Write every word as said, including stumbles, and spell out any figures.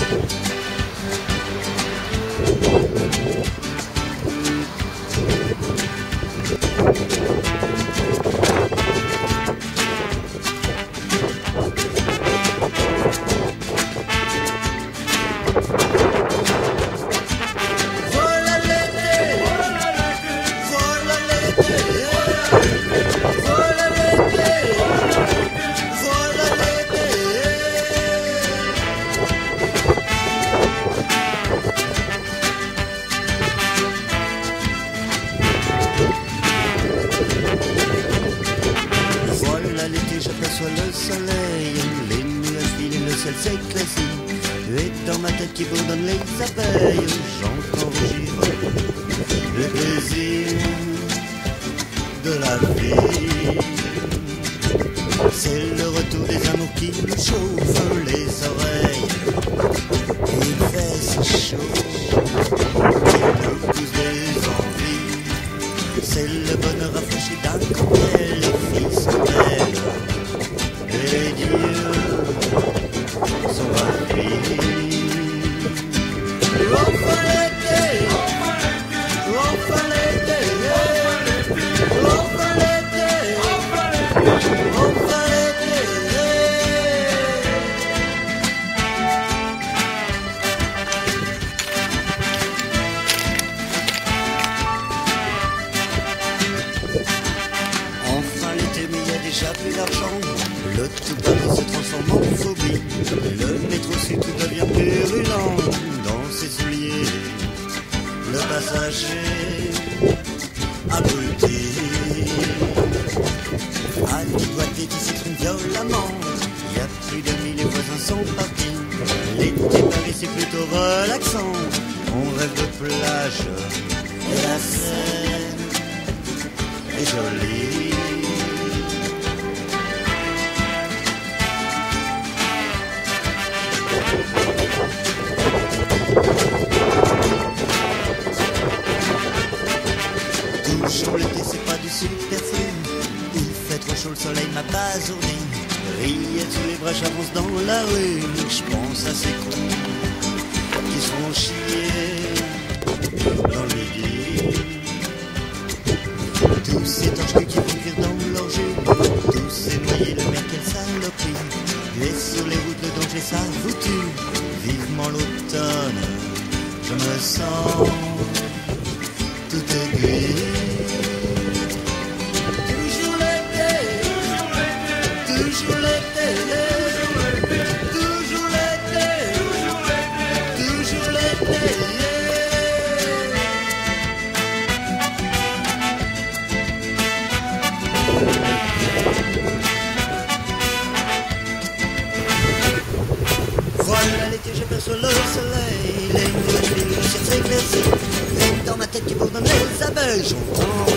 J'aperçois le soleil, les nuages filent et le ciel s'éclaircit. Et dans ma tête qui bourdonne les abeilles, j'entends rugir le plaisir de la vie. C'est le retour des amours qui nous chauffent les oreilles. Et il fait si chaud qu'il nous pousse des envies. C'est le bonheur rafraîchi d'un cocktail, les filles sont belles. Les dieux sont ravis. Enfin l'été, enfin l'été, enfin l'été, enfin l'été. Enfin l'été, mais il y a déjà plus d'argent. Le tout Paris se transforme en phobie. Le métro sud tout devient purulent. Dans ses souliers, le passager abruti a les doigtés qui s'expriment violemment. Il y a plus de mille, les voisins sont partis. L'été Paris c'est plutôt relaxant. On rêve de plage et la Seine est jolie. Toujours l'été, c'est pas du superflu. Il fait trop chaud, le soleil m'a basourdi. Rillettes sous les bras, j'avance dans la rue. Je pense à ces cons qui se font chier dans le midi. Tous ces torches qui vont cuire dans leur jupe. Tous ces noyés, le mec, quelle saloperie. Et sur les routes, le danger, ça vous tue. Vivement l'automne, je me sens tout aiguille. Toujours l'été, toujours l'été, toujours l'été, toujours l'été. Voilà l'été, j'aperçois le soleil, les nuages, le ciel s'éclaircit. Et dans ma tête qui bourdonne les abeilles, j'entends